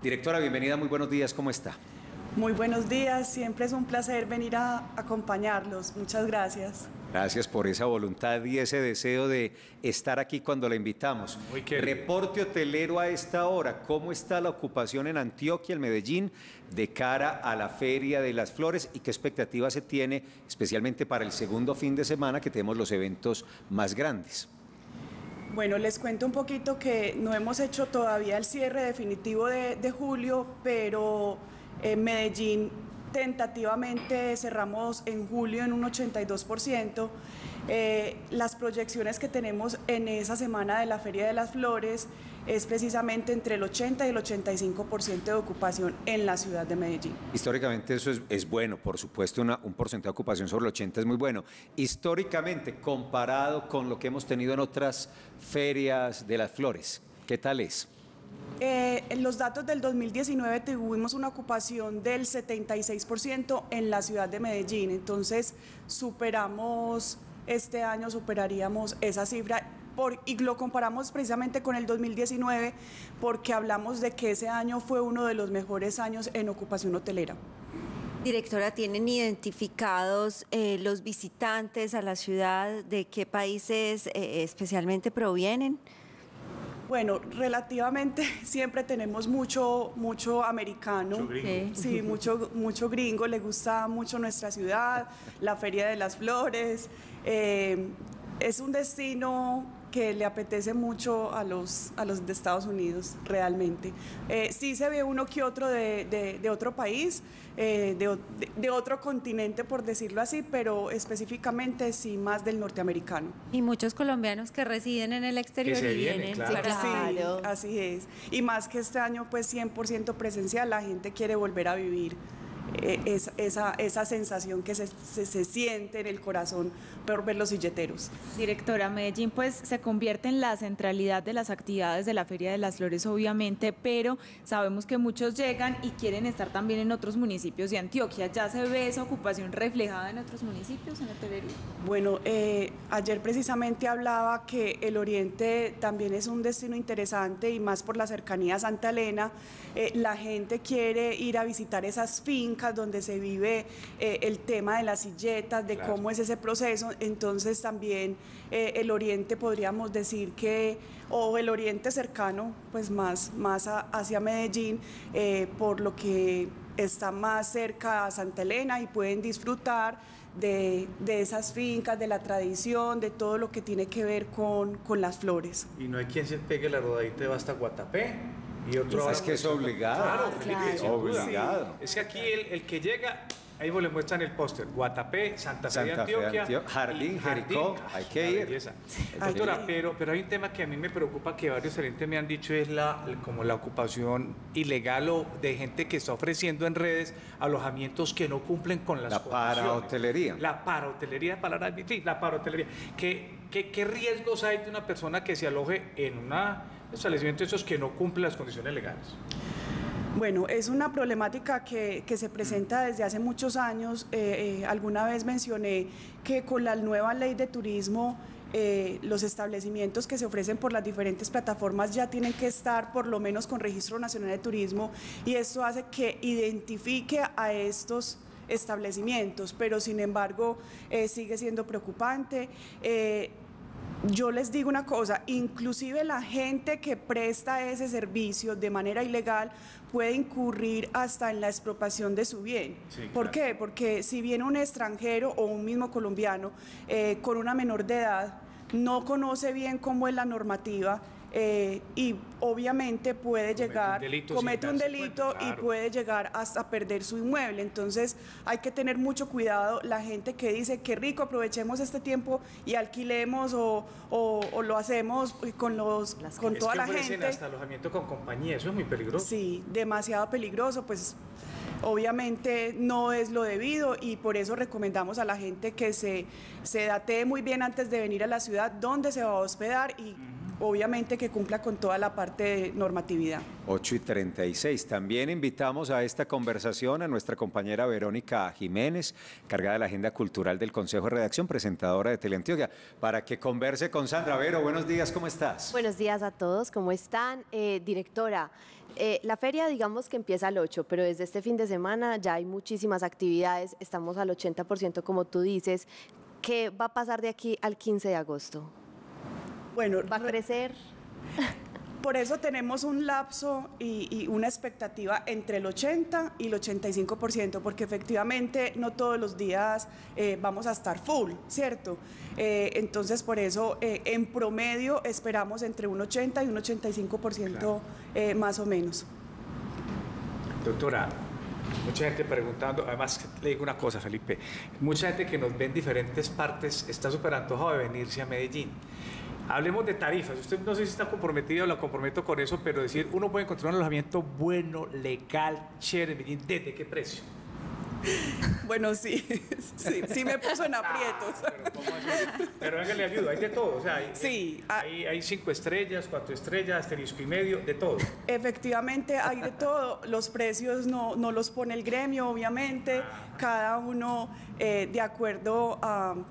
Directora, bienvenida, muy buenos días, ¿cómo está? Muy buenos días, siempre es un placer venir a acompañarlos, muchas gracias. Gracias por esa voluntad y ese deseo de estar aquí cuando la invitamos. Reporte hotelero a esta hora, ¿cómo está la ocupación en Antioquia, en Medellín, de cara a la Feria de las Flores y qué expectativa se tiene, especialmente para el segundo fin de semana que tenemos los eventos más grandes? Bueno, les cuento un poquito que no hemos hecho todavía el cierre definitivo de julio, pero en Medellín tentativamente cerramos en julio en un 82%. Las proyecciones que tenemos en esa semana de la Feria de las Flores es precisamente entre el 80 y el 85% de ocupación en la ciudad de Medellín. Históricamente eso es bueno, por supuesto un porcentaje de ocupación sobre el 80 es muy bueno. Históricamente, comparado con lo que hemos tenido en otras ferias de las flores, ¿qué tal es? En los datos del 2019 tuvimos una ocupación del 76% en la ciudad de Medellín, entonces este año superaríamos esa cifra y lo comparamos precisamente con el 2019 porque hablamos de que ese año fue uno de los mejores años en ocupación hotelera. Directora, ¿tienen identificados los visitantes a la ciudad? ¿De qué países especialmente provienen? Bueno, relativamente siempre tenemos mucho americano, mucho gringo. Sí, mucho gringo, le gusta mucho nuestra ciudad, la Feria de las Flores, es un destino que le apetece mucho a los de Estados Unidos, realmente. Sí se ve uno que otro de otro país, de otro continente, por decirlo así, pero específicamente sí más del norteamericano. Y muchos colombianos que residen en el exterior que y vienen. claro. Sí, así es. Y más que este año, pues 100% presencial, la gente quiere volver a vivir esa sensación que se siente en el corazón por ver los silleteros. Directora, Medellín pues se convierte en la centralidad de las actividades de la Feria de las Flores, obviamente, pero sabemos que muchos llegan y quieren estar también en otros municipios de Antioquia. ¿Ya se ve esa ocupación reflejada en otros municipios en hotelería? Bueno, ayer precisamente hablaba que el Oriente también es un destino interesante y más por la cercanía a Santa Elena. La gente quiere ir a visitar esas fincas donde se vive el tema de las silletas, de claro, cómo es ese proceso. Entonces también el Oriente podríamos decir o el Oriente cercano, pues más hacia Medellín, por lo que está más cerca a Santa Elena y pueden disfrutar de esas fincas, de la tradición, de todo lo que tiene que ver con las flores. Y no hay quien se pegue la rodadita de hasta Guatapé. Y otro Es que es obligado. Claro, claro. sin duda. Obligado. Es que aquí el que llega, ahí le muestran el póster, Guatapé, Santa Fe de Antioquia, Jardín, Jericó, hay que ir. Doctora, pero hay un tema que a mí me preocupa, que varios gerentes me han dicho, es como la ocupación ilegal o de gente que está ofreciendo en redes alojamientos que no cumplen con las condiciones. Parahotelería. La parahotelería, la parahotelería. ¿Qué riesgos hay de una persona que se aloje en un establecimiento de esos que no cumple las condiciones legales? Bueno, es una problemática que se presenta desde hace muchos años. Alguna vez mencioné que con la nueva ley de turismo, los establecimientos que se ofrecen por las diferentes plataformas ya tienen que estar por lo menos con Registro Nacional de Turismo, y esto hace que identifique a estos establecimientos, pero sin embargo sigue siendo preocupante. Yo les digo una cosa, inclusive la gente que presta ese servicio de manera ilegal puede incurrir hasta en la expropiación de su bien. Sí, ¿por qué? Porque si viene un extranjero o un mismo colombiano con una menor de edad, no conoce bien cómo es la normativa, y obviamente puede comete un delito y puede llegar hasta perder su inmueble. Entonces hay que tener mucho cuidado. La gente que dice que rico, aprovechemos este tiempo y alquilemos o lo hacemos con toda la gente. Hasta alojamiento con compañía, eso es muy peligroso. Sí, demasiado peligroso, pues obviamente no es lo debido, y por eso recomendamos a la gente que se datee muy bien antes de venir a la ciudad dónde se va a hospedar y obviamente que cumpla con toda la parte de normatividad. 8:36. También invitamos a esta conversación a nuestra compañera Verónica Jiménez, cargada de la agenda cultural del Consejo de Redacción, presentadora de Teleantioquia, para que converse con Sandra. Vero, buenos días, ¿cómo estás? Buenos días a todos, ¿cómo están? Directora, la feria digamos que empieza al 8, pero desde este fin de semana ya hay muchísimas actividades, estamos al 80% como tú dices. ¿Qué va a pasar de aquí al 15 de agosto? Bueno, ¿Va a crecer? Por eso tenemos un lapso y una expectativa entre el 80 y el 85%, porque efectivamente no todos los días vamos a estar full, ¿cierto? Entonces, por eso, en promedio, esperamos entre un 80 y un 85% más o menos. Doctora, mucha gente preguntando, además le digo una cosa, Felipe, mucha gente que nos ve en diferentes partes está súper antojado de venirse a Medellín. Hablemos de tarifas. Usted no sé si está comprometido o lo comprometo con eso, pero decir, uno puede encontrar un alojamiento bueno, legal, chévere, en Medellín. ¿Desde qué precio? Bueno, sí me puso en aprietos. Pero, ¿cómo así? Pero venga, le ayudo, hay de todo. O sea, hay 5 estrellas, 4 estrellas, asterisco y medio, de todo. Efectivamente, hay de todo. Los precios no los pone el gremio, obviamente. Cada uno de acuerdo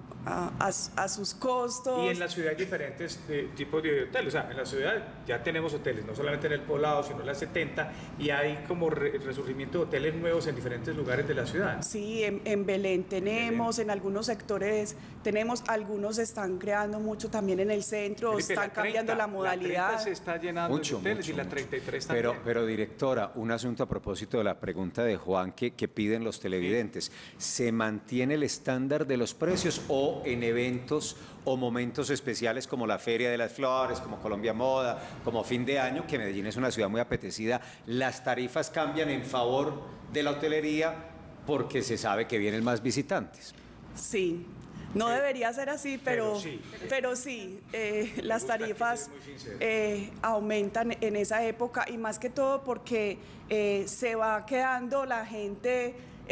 a sus costos. Y en la ciudad hay diferentes tipos de hoteles. O sea, en la ciudad ya tenemos hoteles, no solamente en el Poblado, sino en la 70, y hay como resurgimiento de hoteles nuevos en diferentes lugares de la ciudad. Sí, en Belén tenemos, en algunos sectores tenemos, algunos están creando mucho también en el centro, Felipe, están cambiando la modalidad. La 30 se está llenando de hoteles y la 33 también. Pero directora, un asunto a propósito de la pregunta de Juan que piden los televidentes. ¿Se mantiene el estándar de los precios o en eventos o momentos especiales como la Feria de las Flores, como Colombia Moda, como fin de año, que Medellín es una ciudad muy apetecida, las tarifas cambian en favor de la hotelería porque se sabe que vienen más visitantes? Sí, no debería ser así, pero sí, las tarifas aumentan en esa época, y más que todo porque se va quedando la gente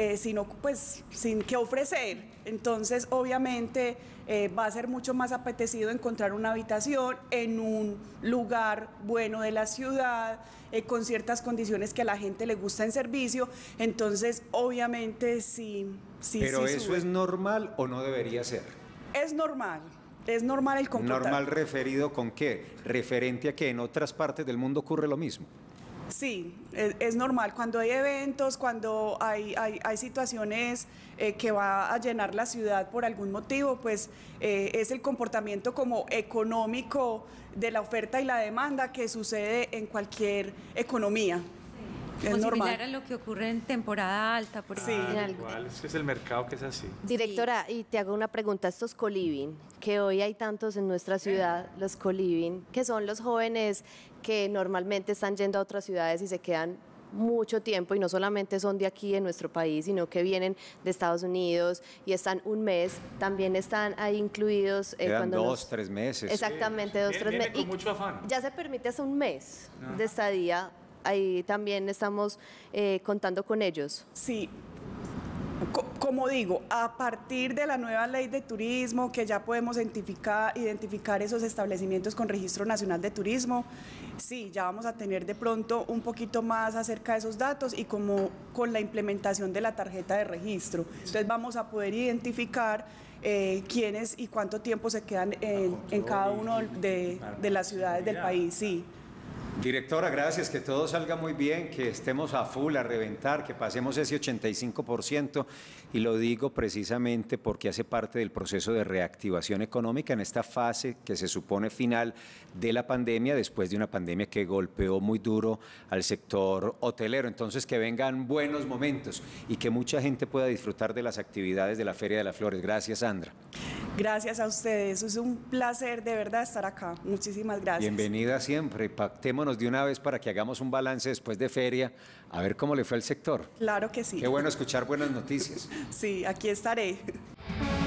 sin qué ofrecer. Entonces, obviamente, va a ser mucho más apetecido encontrar una habitación en un lugar bueno de la ciudad, con ciertas condiciones que a la gente le gusta en servicio. Entonces, obviamente, sí. ¿Pero sí eso sube. es normal o no debería ser? Es normal el comportamiento. ¿Normal referido con qué? Referente a que en otras partes del mundo ocurre lo mismo. Sí, es normal. Cuando hay eventos, cuando hay situaciones que va a llenar la ciudad por algún motivo, pues es el comportamiento como económico de la oferta y la demanda que sucede en cualquier economía. Sí. Es normal. Similar a lo que ocurre en temporada alta, por ejemplo. Sí, igual, es el mercado que es así. Directora, y te hago una pregunta, estos co-living, que hoy hay tantos en nuestra ciudad, los co-living, que son los jóvenes que normalmente están yendo a otras ciudades y se quedan mucho tiempo, y no solamente son de aquí, de nuestro país, sino que vienen de Estados Unidos y están un mes, también están ahí incluidos. Quedan 2-3 meses. Exactamente, 2-3 meses. Con mucho afán. Ya se permite hasta un mes de estadía, ahí también estamos contando con ellos. Sí. Como digo, a partir de la nueva ley de turismo, que ya podemos identificar esos establecimientos con Registro Nacional de Turismo, sí, ya vamos a tener de pronto un poquito más acerca de esos datos, y como con la implementación de la tarjeta de registro. Entonces vamos a poder identificar quiénes y cuánto tiempo se quedan en cada uno de las ciudades del país, sí. Directora, gracias, que todo salga muy bien, que estemos a full, a reventar, que pasemos ese 85%, y lo digo precisamente porque hace parte del proceso de reactivación económica en esta fase que se supone final de la pandemia, después de una pandemia que golpeó muy duro al sector hotelero. Entonces, que vengan buenos momentos y que mucha gente pueda disfrutar de las actividades de la Feria de las Flores. Gracias, Sandra. Gracias a ustedes, es un placer de verdad estar acá. Muchísimas gracias. Bienvenida siempre. Pactémonos de una vez para que hagamos un balance después de feria, a ver cómo le fue al sector. Claro que sí. Qué bueno escuchar buenas noticias. Sí, aquí estaré.